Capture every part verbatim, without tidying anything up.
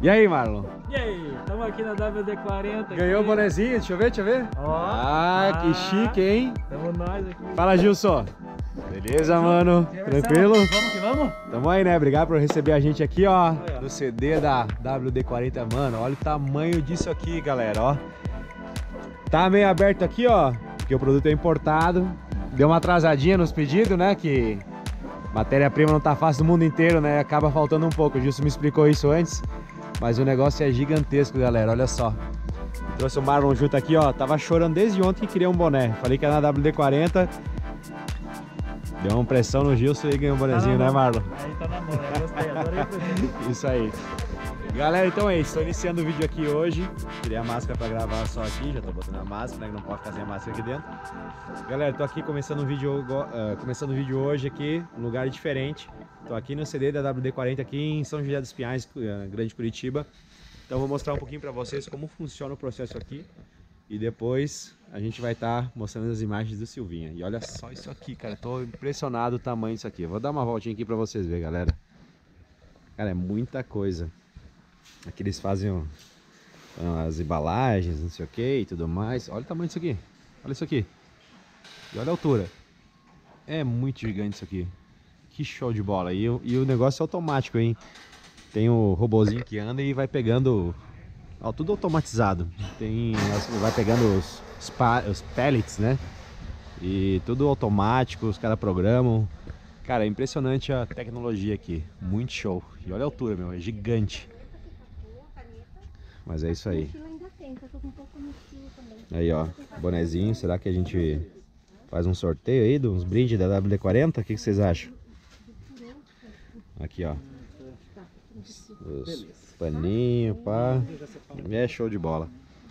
E aí, Marlon? E aí, estamos aqui na W D quarenta. Ganhou o bonezinho? Deixa eu ver, deixa eu ver. Ó, ah, ah, que chique, hein? Tamo nós aqui. Fala, Gilson. Beleza, mano? Tranquilo? Vamos que vamos? Tamo aí, né? Obrigado por receber a gente aqui, ó. No C D da W D quarenta, mano. Olha o tamanho disso aqui, galera, ó. Tá meio aberto aqui, ó, porque o produto é importado. Deu uma atrasadinha nos pedidos, né? Que matéria-prima não tá fácil no mundo inteiro, né? Acaba faltando um pouco. O Gilson me explicou isso antes. Mas o negócio é gigantesco, galera, olha só. Trouxe o Marlon junto aqui, ó. Tava chorando desde ontem que queria um boné. Falei que era na W D quarenta. Deu uma pressão no Gilson e ganhou um bonezinho, tá, né, Marlon? Aí tá na mão, né? Gostei, adorei o presente. Isso aí. Galera, então é isso. Estou iniciando o vídeo aqui hoje. Tirei a máscara pra gravar só aqui. Já tô botando a máscara, né? Não pode ficar sem a máscara aqui dentro. Galera, tô aqui começando um vídeo, uh, começando o vídeo hoje aqui, um lugar diferente. Tô aqui no C D da W D quarenta aqui em São José dos Pinhais, Grande Curitiba. Então vou mostrar um pouquinho para vocês como funciona o processo aqui. E depois a gente vai estar tá mostrando as imagens do Silvinha. E olha só isso aqui, cara. Tô impressionado o tamanho disso aqui. Vou dar uma voltinha aqui para vocês verem, galera. Cara, é muita coisa. Aqui eles fazem ó, as embalagens, não sei o que e tudo mais. Olha o tamanho disso aqui. Olha isso aqui. E olha a altura. É muito gigante isso aqui. Que show de bola. E, e o negócio é automático, hein? Tem o robozinho que anda e vai pegando... Ó, tudo automatizado. Tem, vai pegando os, os pellets, né? E tudo automático, os caras programam. Cara, é impressionante a tecnologia aqui. Muito show. E olha a altura, meu. É gigante. Mas é isso aí. Aí, ó. Bonezinho. Será que a gente faz um sorteio aí de uns brindes da W D quarenta? O que, que vocês acham? Aqui, ó. Os paninhos, pá. É show de bola.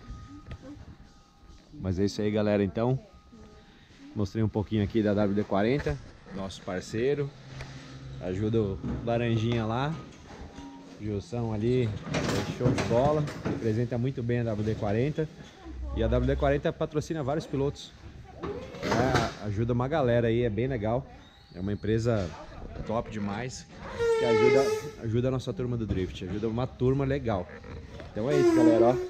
Mas é isso aí, galera. Então, mostrei um pouquinho aqui da W D quarenta, nosso parceiro. Ajuda o Laranjinha lá. Gilson ali, é show de bola. Representa muito bem a W D quarenta. E a W D quarenta patrocina vários pilotos. É, ajuda uma galera aí, é bem legal. É uma empresa top demais, que ajuda, ajuda a nossa turma do Drift, ajuda uma turma legal. Então é isso, galera, ó.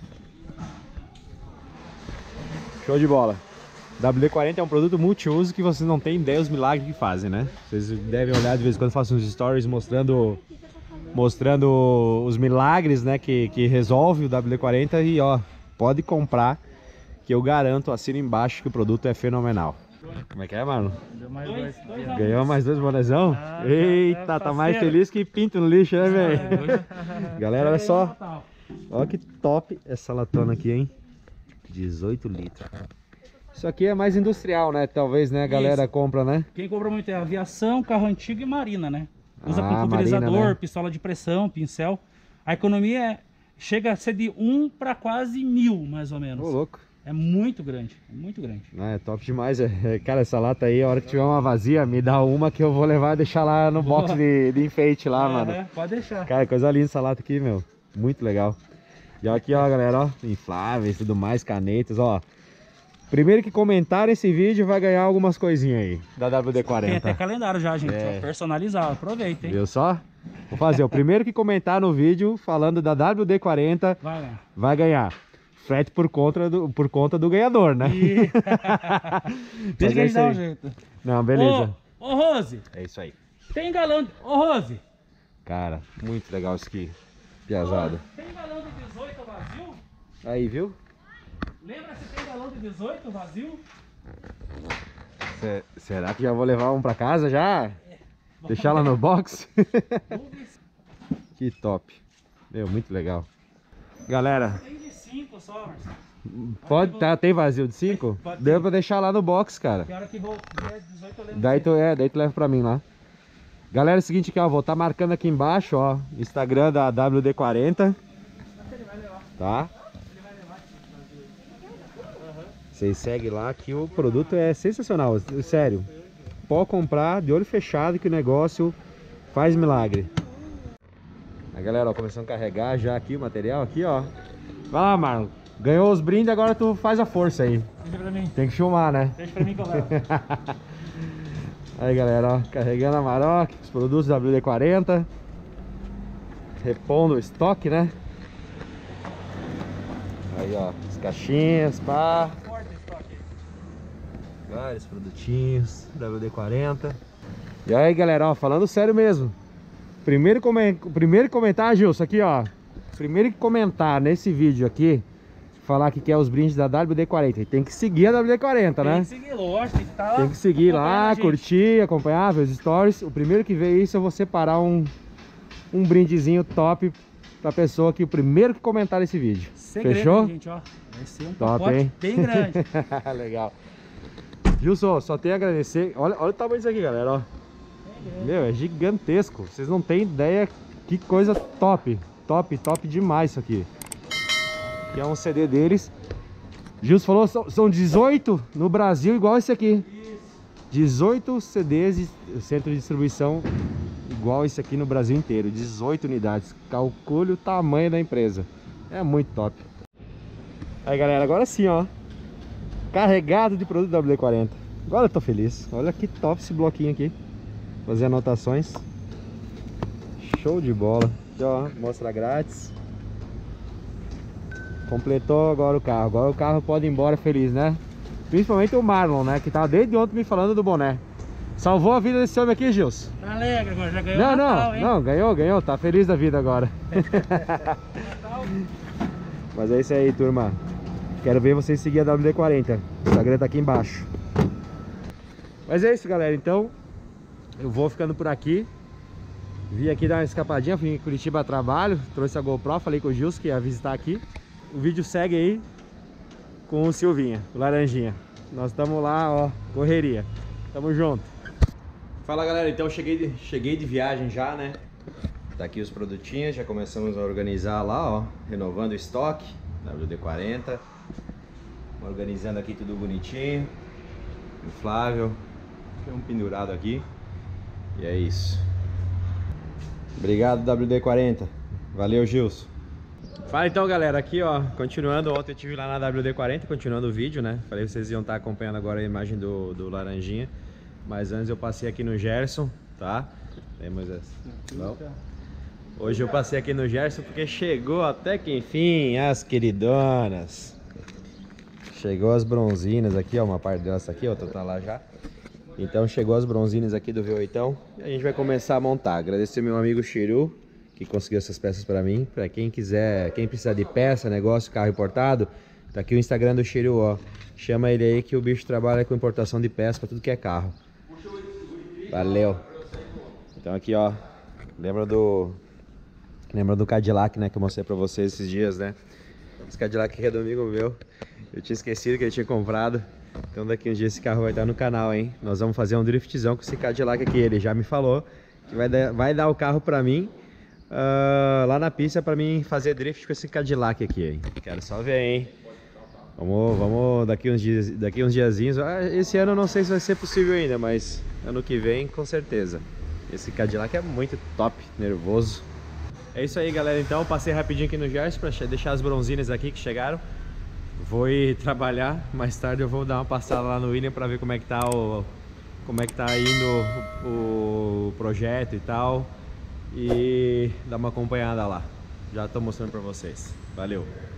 Show de bola. W D quarenta é um produto multiuso que vocês não têm ideia os milagres que fazem, né? Vocês devem olhar de vez em quando, faço uns stories mostrando mostrando os milagres, né, que, que resolve o W D quarenta. E ó, pode comprar que eu garanto, assino embaixo que o produto é fenomenal. Como é que é, mano? Deu mais dois, dois Ganhou mais dois bonezão? Ah, eita, é tá mais feliz que pinto no lixo, né, velho? É, galera, olha só. Olha que top essa latona aqui, hein? dezoito litros. Isso aqui é mais industrial, né? Talvez, né, a galera Isso. compra, né? Quem compra muito é aviação, carro antigo e marina, né? Usa ah, com pulverizador, marina, né? pistola de pressão, pincel. A economia é, chega a ser de um para quase mil, mais ou menos. Ô, louco. É muito grande, é muito grande. Ah, é top demais. É, cara, essa lata aí, a hora que tiver uma vazia, me dá uma que eu vou levar e deixar lá no Boa. box de, de enfeite lá, é, mano. É, pode deixar. Cara, coisa linda essa lata aqui, meu. Muito legal. E aqui, ó, galera, ó, infláveis e tudo mais, canetas, ó. Primeiro que comentar esse vídeo vai ganhar algumas coisinhas aí, da W D quarenta. Tem até calendário já, gente, é. personalizado. Aproveita, hein? Viu só? Vou fazer, o primeiro que comentar no vídeo falando da W D quarenta vai ganhar. Vai ganhar. Frete por conta do, por conta do ganhador, né? E... Deixa que a gente dá um jeito. Não, beleza. Ô, ô, Rose. É isso aí. Tem galão de... Ô, Rose. Cara, muito legal isso aqui. Piazada. Ô, tem galão de dezoito vazio? Aí, viu? Lembra se tem galão de dezoito vazio? Cê, será que já vou levar um pra casa já? É. Deixar lá no box? Que top. Meu, muito legal. Galera... cinco só, Marcelo. Pode, tá, tem vazio de cinco? Deu pra deixar lá no box, cara. Que hora que vou dezoito eu lembro. Daí tu, é, daí tu leva pra mim lá. Galera, é o seguinte aqui, ó, vou estar tá marcando aqui embaixo, ó, Instagram da W D quarenta. Ele vai levar. Tá? Ele vai levar esse Vocês seguem lá que o produto é sensacional, sério. Pode comprar de olho fechado que o negócio faz milagre. A galera, ó, começando a carregar já aqui o material aqui, ó. Vai lá, Marlon. Ganhou os brindes, agora tu faz a força aí. Deixa pra mim. Tem que filmar, né? Deixa pra mim que eu levo. Aí, galera, ó, carregando a Maroc, os produtos da W D quarenta. repondo o estoque, né? Aí, ó, as caixinhas, pá. Vários produtinhos, W D quarenta. E aí, galera, ó, falando sério mesmo. Primeiro, come... Primeiro comentar, Gilson, aqui, ó. Primeiro que comentar nesse vídeo aqui, falar que quer os brindes da W D quarenta. E tem que seguir a W D quarenta, né? Tem que seguir, lógico, tem que estar lá. Tem que seguir lá, curtir, acompanhar, ver os stories. O primeiro que vê isso, eu vou separar um, um brindezinho top pra pessoa que o primeiro que comentar esse vídeo. Segredo, fechou? Gente, ó. Vai ser um top, pacote hein? bem grande. Legal. Gilson, só tenho a agradecer. Olha, olha o tamanho disso aqui, galera, ó. É Meu, é gigantesco. Vocês não têm ideia que coisa top. Top, top demais isso aqui. Que é um C D deles. Gilson falou, são, são dezoito no Brasil igual esse aqui. Isso. dezoito C Ds de centro de distribuição igual esse aqui no Brasil inteiro. dezoito unidades. Calcule o tamanho da empresa. É muito top. Aí, galera, agora sim, ó. Carregado de produto W D quarenta. Agora eu tô feliz. Olha que top esse bloquinho aqui. Fazer anotações. Show de bola. Aqui, ó, mostra grátis. Completou agora o carro. Agora o carro pode ir embora feliz, né? Principalmente o Marlon, né? Que tava desde ontem me falando do boné. Salvou a vida desse homem aqui, Gilson. Tá alegre agora, já ganhou. Não, Natal, não, hein? não, ganhou, ganhou. Tá feliz da vida agora. Mas é isso aí, turma. Quero ver vocês seguir a W D quarenta. O Instagram tá aqui embaixo. Mas é isso, galera. Então, eu vou ficando por aqui. Vim aqui dar uma escapadinha. Fui em Curitiba a trabalho. Trouxe a GoPro. Falei com o Gilson que ia visitar aqui. O vídeo segue aí com o Silvinha, o Laranjinha. Nós estamos lá, ó, correria. Tamo junto. Fala, galera. Então, cheguei de, cheguei de viagem já, né? Tá aqui os produtinhos. Já começamos a organizar lá, ó. Renovando o estoque. W D quarenta. Organizando aqui tudo bonitinho. Inflável. Tem um pendurado aqui. E é isso. Obrigado, W D quarenta. Valeu, Gilson. Fala então, galera. Aqui, ó, continuando. Ontem eu estive lá na W D quarenta, continuando o vídeo, né? Falei que vocês iam estar acompanhando agora a imagem do, do Laranjinha. Mas antes eu passei aqui no Gerson, tá? Temos essa. Não. Hoje eu passei aqui no Gerson porque chegou até que enfim as queridonas. Chegou as bronzinas aqui, ó. Uma parte delas tá aqui, outra tá lá já. Então chegou as bronzinas aqui do V oito. E a gente vai começar a montar. Agradecer meu amigo Chiru, que conseguiu essas peças para mim. Para quem quiser, quem precisar de peça, negócio, carro importado, tá aqui o Instagram do Chiru, ó. Chama ele aí que o bicho trabalha com importação de peça para tudo que é carro. Valeu. Então aqui, ó. Lembra do Lembra do Cadillac, né, que eu mostrei para vocês esses dias, né? Esse Cadillac aqui é do amigo meu. Eu tinha esquecido que ele tinha comprado. Então daqui um dia esse carro vai estar no canal, hein? Nós vamos fazer um driftzão com esse Cadillac aqui. Ele já me falou que vai dar, vai dar o carro pra mim uh, lá na pista pra mim fazer drift com esse Cadillac aqui, hein? Quero só ver, hein? Vamos, vamos daqui uns dias, daqui uns diazinhos. Ah, esse ano eu não sei se vai ser possível ainda, mas ano que vem com certeza. Esse Cadillac é muito top, nervoso. É isso aí, galera. Então passei rapidinho aqui no Gerson pra deixar as bronzinas aqui que chegaram. Vou ir trabalhar, mais tarde eu vou dar uma passada lá no William para ver como é que tá o como é que tá indo o, o projeto e tal, e dar uma acompanhada lá. Já tô mostrando para vocês. Valeu.